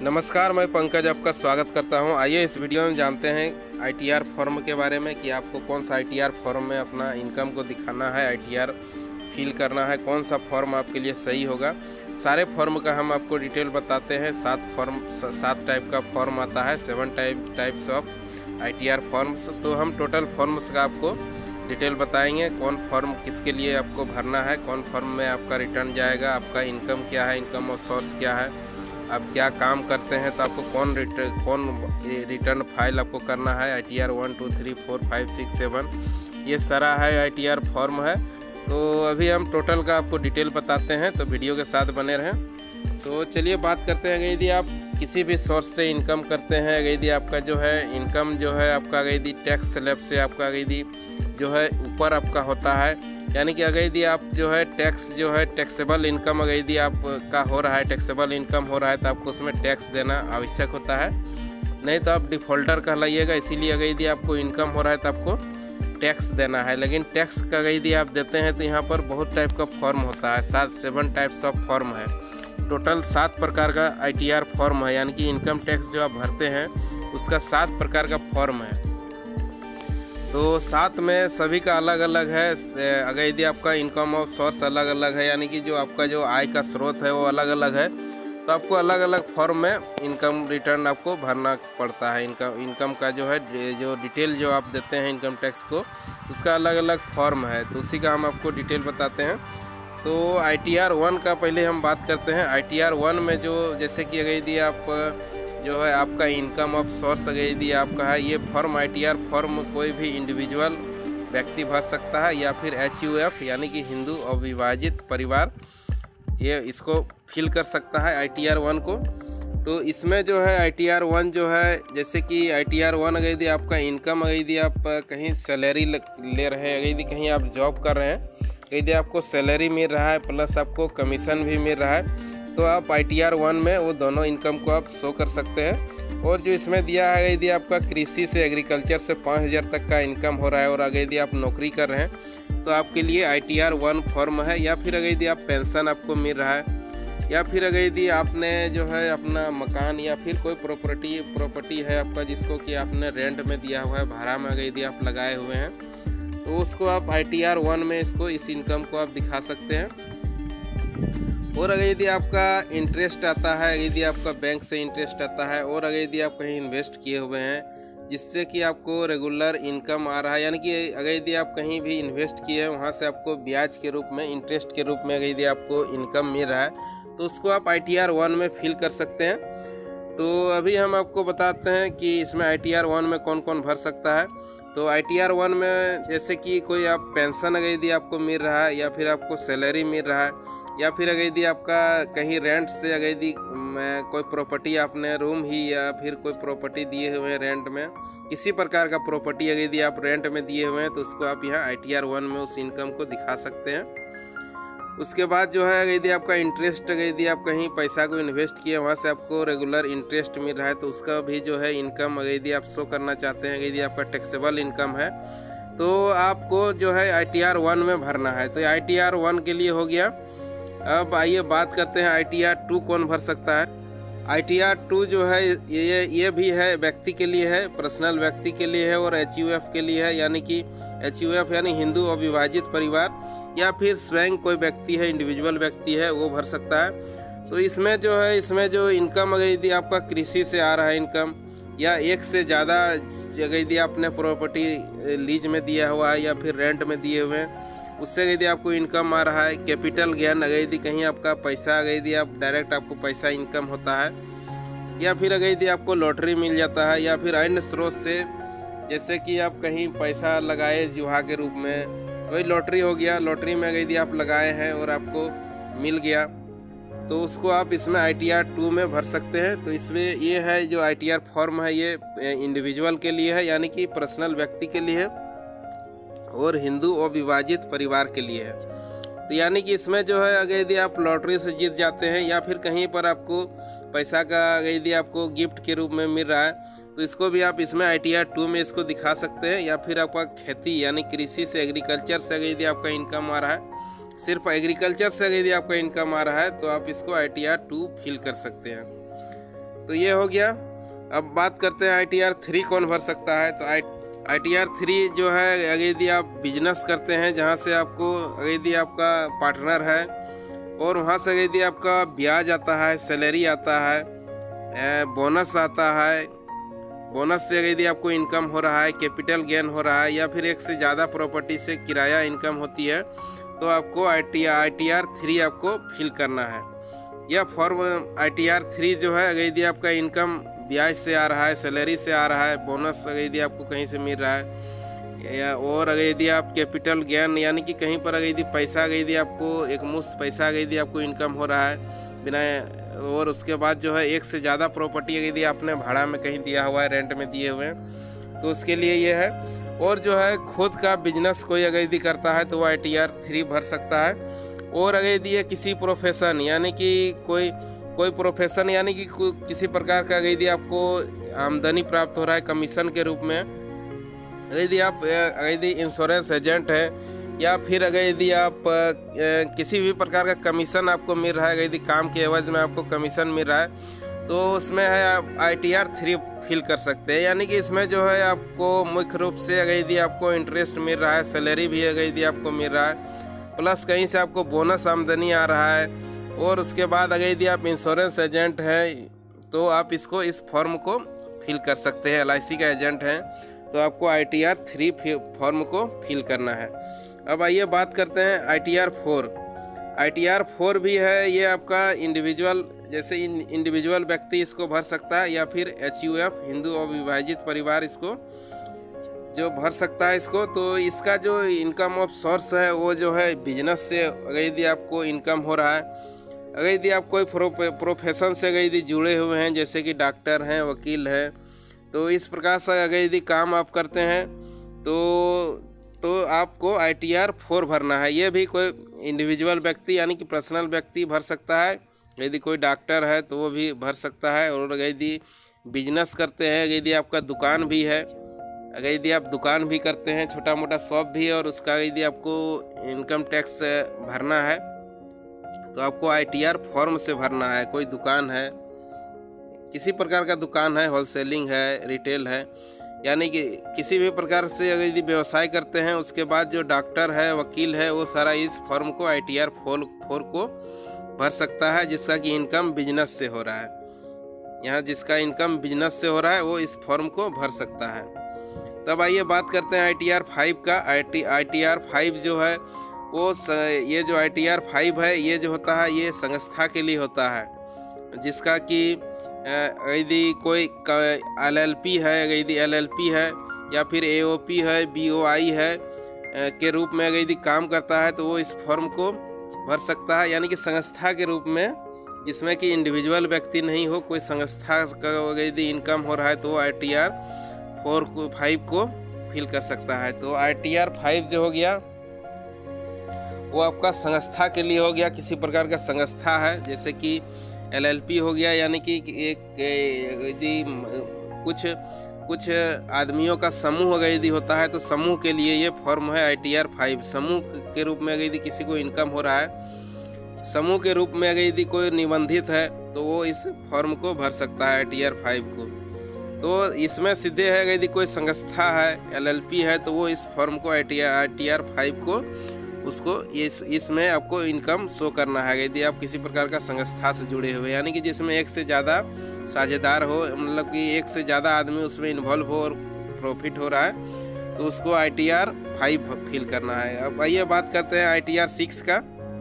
नमस्कार, मैं पंकज आपका स्वागत करता हूं। आइए इस वीडियो में जानते हैं आईटीआर फॉर्म के बारे में कि आपको कौन सा आईटीआर फॉर्म में अपना इनकम को दिखाना है, आईटीआर फिल करना है, कौन सा फॉर्म आपके लिए सही होगा। सारे फॉर्म का हम आपको डिटेल बताते हैं। 7 टाइप का फॉर्म आता है, 7 टाइप्स ऑफ आईटीआर फॉर्म्स। तो हम टोटल फॉर्म्स का आपको डिटेल बताएंगे, कौन फॉर्म किसके लिए आपको भरना है, कौन फॉर्म में आपका रिटर्न जाएगा, आपका इनकम क्या है, इनकम और सोर्स क्या है, आप क्या काम करते हैं, तो आपको कौन रिटर्न फाइल आपको करना है, आईटीआर 1 2 3 4 5 6 7 ये सारा है आईटीआर फॉर्म है। तो अभी हम टोटल का आपको डिटेल बताते हैं, तो वीडियो के साथ बने रहें। तो चलिए बात करते हैं। यदि आप किसी भी सोर्स से इनकम करते हैं, यदि आपका जो है इनकम जो है आपका यदि टैक्स स्लैब से आपका यदि जो है ऊपर आपका होता है, यानी कि अगर यदि आप जो है टैक्स जो है टैक्सेबल इनकम अगर यदि आपका हो रहा है, टैक्सेबल इनकम हो रहा है, तो आपको उसमें टैक्स देना आवश्यक होता है, नहीं तो आप डिफ़ॉल्टर कहलाइएगा। इसीलिए अगर यदि आपको इनकम हो रहा है तो आपको टैक्स देना है। लेकिन टैक्स का यदि आप देते हैं तो यहाँ पर बहुत टाइप का फॉर्म होता है, 7 टाइप्स ऑफ फॉर्म है। टोटल 7 प्रकार का आईटीआर फॉर्म है, यानी कि इनकम टैक्स जो आप भरते हैं उसका 7 प्रकार का फॉर्म है। तो 7 में सभी का अलग अलग है। अगर यदि आपका इनकम ऑफ सोर्स अलग अलग है, यानी कि जो आपका जो आय का स्रोत है वो अलग अलग है, तो आपको अलग अलग फॉर्म में इनकम रिटर्न आपको भरना पड़ता है। इनकम का जो है जो डिटेल जो आप देते हैं इनकम टैक्स को, उसका अलग अलग फॉर्म है, तो उसी का हम आपको डिटेल बताते हैं। तो आईटीआर 1 का पहले हम बात करते हैं। आईटीआर 1 में जो जैसे कि अगर यदि आप जो है आपका इनकम ऑफ सोर्स अगर यदि आपका है, ये फॉर्म आईटीआर फॉर्म कोई भी इंडिविजुअल व्यक्ति भर सकता है या फिर HUF यानी कि हिंदू अविभाजित परिवार ये इसको फिल कर सकता है आईटीआर 1 को। तो इसमें जो है आईटीआर 1 जो है जैसे कि आईटीआर 1 अगर यदि आपका इनकम अगर यदि आप कहीं सैलरी ले रहे हैं, अगर यदि कहीं आप जॉब कर रहे हैं, यदि आपको सैलरी मिल रहा है प्लस आपको कमीशन भी मिल रहा है, तो आप आईटीआर 1 में वो दोनों इनकम को आप शो कर सकते हैं। और जो इसमें दिया है यदि आपका कृषि से एग्रीकल्चर से 5000 तक का इनकम हो रहा है और अगर यदि आप नौकरी कर रहे हैं तो आपके लिए आईटीआर 1 फॉर्म है। या फिर अगर यदि आप पेंशन आपको मिल रहा है, या फिर अगर यदि आपने जो है अपना मकान या फिर कोई प्रॉपर्टी है आपका जिसको कि आपने रेंट में दिया हुआ है, भाड़ा में अगर यदि आप लगाए हुए हैं, तो उसको आप आईटीआर 1 में इस इनकम को आप दिखा सकते हैं। और अगर यदि आपका इंटरेस्ट आता है, यदि आपका बैंक से इंटरेस्ट आता है, और अगर यदि आप कहीं इन्वेस्ट किए हुए हैं जिससे कि आपको रेगुलर इनकम आ रहा है, यानी कि अगर यदि आप कहीं भी इन्वेस्ट किए हैं वहाँ से आपको ब्याज के रूप में, इंटरेस्ट के रूप में अगर यदि आपको इनकम मिल रहा है, तो उसको आप आईटीआर 1 में फिल कर सकते हैं। तो अभी हम आपको बताते हैं कि इसमें आईटीआर 1 में कौन कौन भर सकता है। तो आईटीआर 1 में जैसे कि कोई आप पेंशन अगर यदि आपको मिल रहा है, या फिर आपको सैलरी मिल रहा है, या फिर अगर यदि आपका कहीं रेंट से अगर यदि कोई प्रॉपर्टी आपने रूम ही या फिर कोई प्रॉपर्टी दिए हुए हैं रेंट में, किसी प्रकार का प्रॉपर्टी अगर यदि आप रेंट में दिए हुए हैं, तो उसको आप यहाँ आईटीआर 1 में उस इनकम को दिखा सकते हैं। उसके बाद जो है यदि आपका इंटरेस्ट अगर यदि आप कहीं पैसा को इन्वेस्ट किए वहाँ से आपको रेगुलर इंटरेस्ट मिल रहा है, तो उसका भी जो है इनकम अगर यदि आप शो करना चाहते हैं, यदि आपका टैक्सेबल इनकम है, तो आपको जो है आईटीआर 1 में भरना है। तो आईटीआर 1 के लिए हो गया। अब आइए बात करते हैं आईटीआर 2 कौन भर सकता है। आईटीआर 2 जो है ये भी है व्यक्ति के लिए है, पर्सनल व्यक्ति के लिए है, और HUF के लिए है, यानी कि HUF यानी हिंदू अविभाजित परिवार, या फिर स्वयं कोई व्यक्ति है, इंडिविजुअल व्यक्ति है, वो भर सकता है। तो इसमें जो है इसमें जो इनकम अगर यदि आपका कृषि से आ रहा है इनकम, या एक से ज़्यादा जगह यदि आपने प्रॉपर्टी लीज में दिया हुआ है या फिर रेंट में दिए हुए हैं, उससे यदि आपको इनकम आ रहा है। कैपिटल गेन अगर यदि कहीं आपका पैसा अगर यदि आप डायरेक्ट आपको पैसा इनकम होता है, या फिर अगर यदि आपको लॉटरी मिल जाता है, या फिर अन्य स्रोत से जैसे कि आप कहीं पैसा लगाए जुआ के रूप में, वही लॉटरी हो गया, लॉटरी में अगर यदि आप लगाए हैं और आपको मिल गया, तो उसको आप इसमें आईटीआर 2 में भर सकते हैं। तो इसमें ये है जो आईटीआर फॉर्म है, ये इंडिविजुअल के लिए है, यानी कि पर्सनल व्यक्ति के लिए है, और हिंदू अविभाजित परिवार के लिए है। तो यानी कि इसमें जो है अगर यदि आप लॉटरी से जीत जाते हैं, या फिर कहीं पर आपको पैसा का अगर यदि आपको गिफ्ट के रूप में मिल रहा है, तो इसको भी आप इसमें आईटीआर 2 में इसको दिखा सकते हैं। या फिर आपका खेती यानी कृषि से एग्रीकल्चर से अगर यदि आपका इनकम आ रहा है, सिर्फ एग्रीकल्चर से अगर यदि आपका इनकम आ रहा है, तो आप इसको आईटीआर 2 फिल कर सकते हैं। तो ये हो गया। अब बात करते हैं ITR 3 कौन भर सकता है। तो ITR 3 जो है, अगर यदि आप बिजनेस करते हैं जहाँ से आपको, अगर यदि आपका पार्टनर है और वहाँ से यदि आपका ब्याज आता है, सैलरी आता है, बोनस आता है, बोनस से यदि आपको इनकम हो रहा है, कैपिटल गेन हो रहा है, या फिर एक से ज़्यादा प्रॉपर्टी से किराया इनकम होती है, तो आपको ITR 3 आपको फिल करना है। यह फॉर्म ITR 3 जो है, अगर यदि आपका इनकम ब्याज से आ रहा है, सैलरी से आ रहा है, बोनस अगर यदि आपको कहीं से मिल रहा है, या और अगर यदि आप कैपिटल गेन यानी कि कहीं पर अगर यदि पैसा, अगर यदि आपको एक मुश्त पैसा अगर यदि आपको इनकम हो रहा है बिना, और उसके बाद जो है एक से ज़्यादा प्रॉपर्टी अगर यदि आपने भाड़ा में कहीं दिया हुआ है, रेंट में दिए हुए हैं, तो उसके लिए ये है। और जो है खुद का बिजनेस कोई अगर यदि करता है तो वो ITR 3 भर सकता है। और अगर यदि ये किसी प्रोफेशन यानी कि कोई प्रोफेशन यानी कि किसी प्रकार का अगर यदि आपको आमदनी प्राप्त हो रहा है कमीशन के रूप में, यदि आप यदि इंश्योरेंस एजेंट हैं, या फिर अगर यदि आप किसी भी प्रकार का कमीशन आपको मिल रहा है, अगर यदि काम के एवज में आपको कमीशन मिल रहा है, तो उसमें है आप ITR 3 फिल कर सकते हैं। यानी कि इसमें जो है आपको मुख्य रूप से अगर यदि आपको इंटरेस्ट मिल रहा है, सैलरी भी अगर यदि आपको मिल रहा है, प्लस कहीं से आपको बोनस आमदनी आ रहा है, और उसके बाद अगर यदि आप इंश्योरेंस एजेंट हैं तो आप इस फॉर्म को फिल कर सकते हैं। LIC का एजेंट हैं तो आपको ITR 3 फॉर्म को फिल करना है। अब आइए बात करते हैं ITR 4। ITR 4 भी है, ये आपका इंडिविजुअल, जैसे इंडिविजुअल व्यक्ति इसको भर सकता है, या फिर HUF हिंदू अविभाजित परिवार इसको जो भर सकता है इसको। तो इसका जो इनकम ऑफ सोर्स है वो जो है बिजनेस से अगर यदि आपको इनकम हो रहा है, अगर यदि आप कोई प्रोफेशन से अगर यदि जुड़े हुए हैं, जैसे कि डॉक्टर हैं, वकील हैं, तो इस प्रकार से अगर यदि काम आप करते हैं तो आपको ITR 4 भरना है। ये भी कोई इंडिविजुअल व्यक्ति यानी कि पर्सनल व्यक्ति भर सकता है। यदि कोई डॉक्टर है तो वो भी भर सकता है। और अगर यदि बिजनेस करते हैं, यदि आपका दुकान भी है, अगर यदि आप दुकान भी करते हैं, छोटा मोटा शॉप भी है, और उसका यदि आपको इनकम टैक्स भरना है, तो आपको ITR फॉर्म से भरना है। कोई दुकान है, किसी प्रकार का दुकान है, होलसेलिंग है, रिटेल है, यानी कि किसी भी प्रकार से अगर यदि व्यवसाय करते हैं, उसके बाद जो डॉक्टर है, वकील है, वो सारा इस फॉर्म को ITR 4 को भर सकता है, जिसका कि इनकम बिजनेस से हो रहा है। यहाँ जिसका इनकम बिजनेस से हो रहा है वो इस फॉर्म को भर सकता है। तब आइए बात करते हैं ITR 5 का। ITR 5 जो है वो ये जो ITR 5 है, ये जो होता है ये संस्था के लिए होता है, जिसका कि यदि कोई LLP है, यदि LLP है, या फिर AOP है, BOI है के रूप में अगर यदि काम करता है, तो वो इस फॉर्म को भर सकता है। यानी कि संस्था के रूप में, जिसमें कि इंडिविजुअल व्यक्ति नहीं हो, कोई संस्था का अगर यदि इनकम हो रहा है, तो वो ITR 5 को फिल कर सकता है। तो ITR 5 जो हो गया वो आपका संस्था के लिए हो गया। किसी प्रकार का संस्था है, जैसे कि LLP हो गया, यानी कि एक यदि कुछ आदमियों का समूह अगर यदि होता है, तो समूह के लिए ये फॉर्म है ITR 5। समूह के रूप में अगर यदि किसी को इनकम हो रहा है, समूह के रूप में अगर यदि कोई निबंधित है, तो वो इस फॉर्म को भर सकता है ITR 5 को। तो इसमें सीधे है, अगर यदि कोई संस्था है, LLP है, तो वो इस फॉर्म को ITR 5 को उसको इसमें आपको इनकम शो करना है। यदि आप किसी प्रकार का संस्था से जुड़े हुए, यानी कि जिसमें एक से ज़्यादा साझेदार हो, मतलब कि एक से ज़्यादा आदमी उसमें इन्वॉल्व हो और प्रॉफिट हो रहा है, तो उसको ITR 5 फिल करना है। अब आइए बात करते हैं ITR 6 का।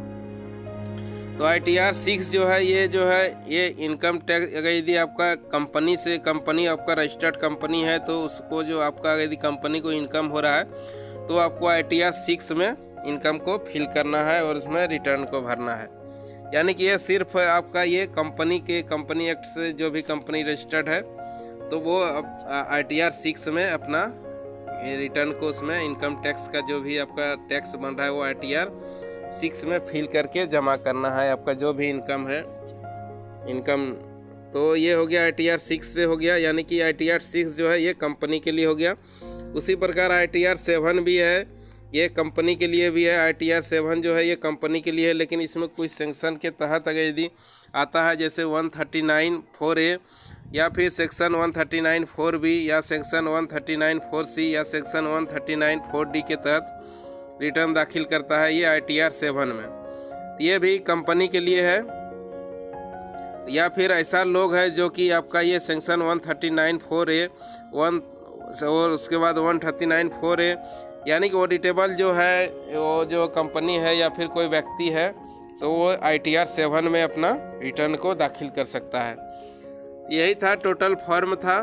तो ITR 6 जो है ये इनकम टैक्स, अगर यदि आपका कंपनी आपका रजिस्टर्ड कंपनी है, तो उसको जो आपका यदि कंपनी को इनकम हो रहा है, तो आपको ITR 6 में इनकम को फिल करना है और उसमें रिटर्न को भरना है। यानी कि ये सिर्फ आपका ये कंपनी एक्ट से जो भी कंपनी रजिस्टर्ड है, तो वो ITR 6 में अपना रिटर्न को, उसमें इनकम टैक्स का जो भी आपका टैक्स बन रहा है वो ITR 6 में फिल करके जमा करना है, आपका जो भी इनकम है इनकम। तो ये हो गया ITR 6 से हो गया, यानी कि ITR 6 जो है ये कंपनी के लिए हो गया। उसी प्रकार ITR 7 भी है, ये कंपनी के लिए भी है। ITR 7 जो है ये कंपनी के लिए है, लेकिन इसमें कुछ सेक्शन के तहत अगर यदि आता है जैसे 139(4)A या फिर सेक्शन 139(4)B या सेक्शन 139(4)C या सेक्शन 139(4)D के तहत रिटर्न दाखिल करता है ये ITR 7 में। ये भी कंपनी के लिए है। या फिर ऐसा लोग है जो कि आपका ये सेक्शन 139(4)A और उसके बाद 139(4)A यानी कि ऑडिटेबल जो है वो जो कंपनी है या फिर कोई व्यक्ति है तो वो ITR 7 में अपना रिटर्न को दाखिल कर सकता है। यही था टोटल फॉर्म था।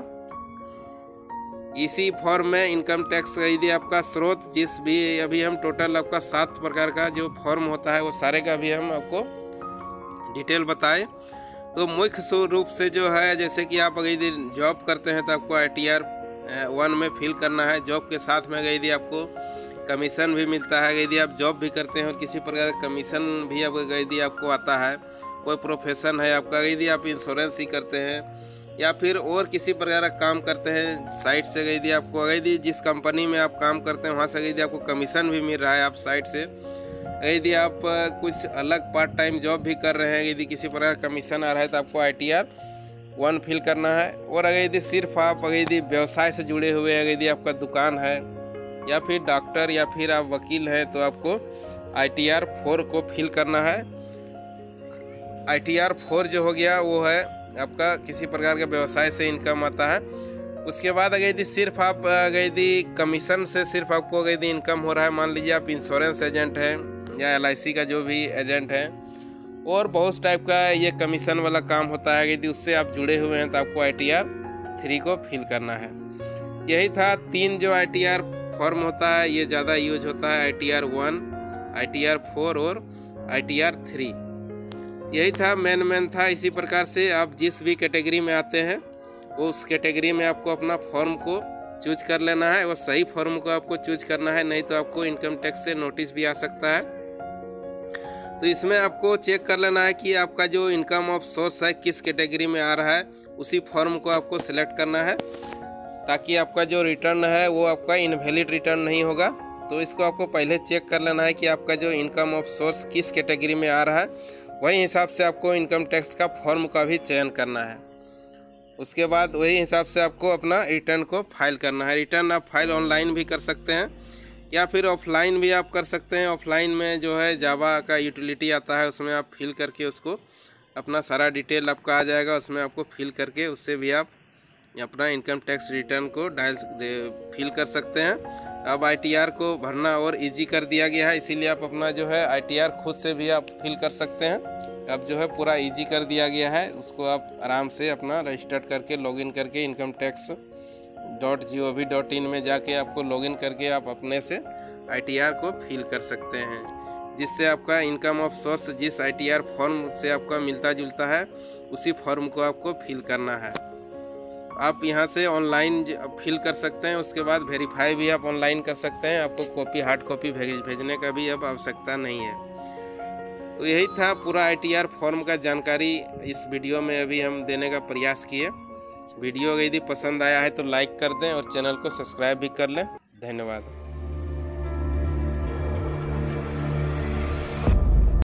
इसी फॉर्म में इनकम टैक्स यदि आपका स्रोत जिस भी अभी हम टोटल आपका 7 प्रकार का जो फॉर्म होता है वो सारे का भी हम आपको डिटेल बताए। तो मुख्य रूप से जो है जैसे कि आप अगर यदि जॉब करते हैं तो आपको ITR 1 में फिल करना है। जॉब के साथ में अगर यदि आपको कमीशन भी मिलता है, यदि आप जॉब भी करते हो किसी प्रकार का कमीशन भी अगर यदि आपको आता है, कोई प्रोफेशन है आपका, यदि आप इंश्योरेंस ही करते हैं या फिर और किसी प्रकार का काम करते हैं साइट से, यदि आपको यदि जिस कंपनी में आप काम करते हैं वहाँ से यदि आपको कमीशन भी मिल रहा है आप साइट से, यदि आप कुछ अलग पार्ट टाइम जॉब भी कर रहे हैं, यदि किसी प्रकार का कमीशन आ रहा है तो आपको ITR 1 फिल करना है। और अगर यदि सिर्फ आप अगर यदि व्यवसाय से जुड़े हुए हैं, यदि आपका दुकान है या फिर डॉक्टर या फिर आप वकील हैं तो आपको ITR 4 को फिल करना है। ITR 4 जो हो गया वो है आपका किसी प्रकार के व्यवसाय से इनकम आता है। उसके बाद अगर यदि सिर्फ आप अगर यदि कमीशन से सिर्फ आपको अगर यदि इनकम हो रहा है, मान लीजिए आप इंश्योरेंस एजेंट हैं या LIC का जो भी एजेंट है और बहुत टाइप का ये कमीशन वाला काम होता है, यदि उससे आप जुड़े हुए हैं तो आपको ITR 3 को फिल करना है। यही था 3 जो ITR फॉर्म होता है, ये ज़्यादा यूज होता है ITR 1, ITR 4 और ITR 3। यही था मेन था। इसी प्रकार से आप जिस भी कैटेगरी में आते हैं वो उस कैटेगरी में आपको अपना फॉर्म को चूज कर लेना है और सही फॉर्म को आपको चूज करना है, नहीं तो आपको इनकम टैक्स से नोटिस भी आ सकता है। तो इसमें आपको चेक कर लेना है कि आपका जो इनकम ऑफ सोर्स है किस कैटेगरी में आ रहा है, उसी फॉर्म को आपको सिलेक्ट करना है ताकि आपका जो रिटर्न है वो आपका इनवैलिड रिटर्न नहीं होगा। तो इसको आपको पहले चेक कर लेना है कि आपका जो इनकम ऑफ सोर्स किस कैटेगरी में आ रहा है, वही हिसाब से आपको इनकम टैक्स का फॉर्म का भी चयन करना है। उसके बाद वही हिसाब से आपको अपना रिटर्न को फाइल करना है। रिटर्न आप फाइल ऑनलाइन भी कर सकते हैं या फिर ऑफलाइन भी आप कर सकते हैं। ऑफलाइन में जो है जावा का यूटिलिटी आता है, उसमें आप फिल करके उसको अपना सारा डिटेल आपका आ जाएगा, उसमें आपको फिल करके उससे भी आप अपना इनकम टैक्स रिटर्न को फिल कर सकते हैं। अब ITR को भरना और इजी कर दिया गया है, इसीलिए आप अपना जो है ITR खुद से भी आप फिल कर सकते हैं। अब जो है पूरा इजी कर दिया गया है, उसको आप आराम से अपना रजिस्टर करके लॉगिन करके incometax.gov.in में जाके आपको लॉगिन करके आप अपने से ITR को फिल कर सकते हैं, जिससे आपका इनकम ऑफ सोर्स जिस ITR फॉर्म से आपका मिलता जुलता है उसी फॉर्म को आपको फिल करना है। आप यहां से ऑनलाइन फिल कर सकते हैं, उसके बाद वेरीफाई भी आप ऑनलाइन कर सकते हैं। आपको कॉपी हार्ड कॉपी भेजने का भी अब आवश्यकता नहीं है। तो यही था पूरा ITR फॉर्म का जानकारी इस वीडियो में अभी हम देने का प्रयास किए। वीडियो यदि पसंद आया है तो लाइक कर दें और चैनल को सब्सक्राइब भी कर लें। धन्यवाद।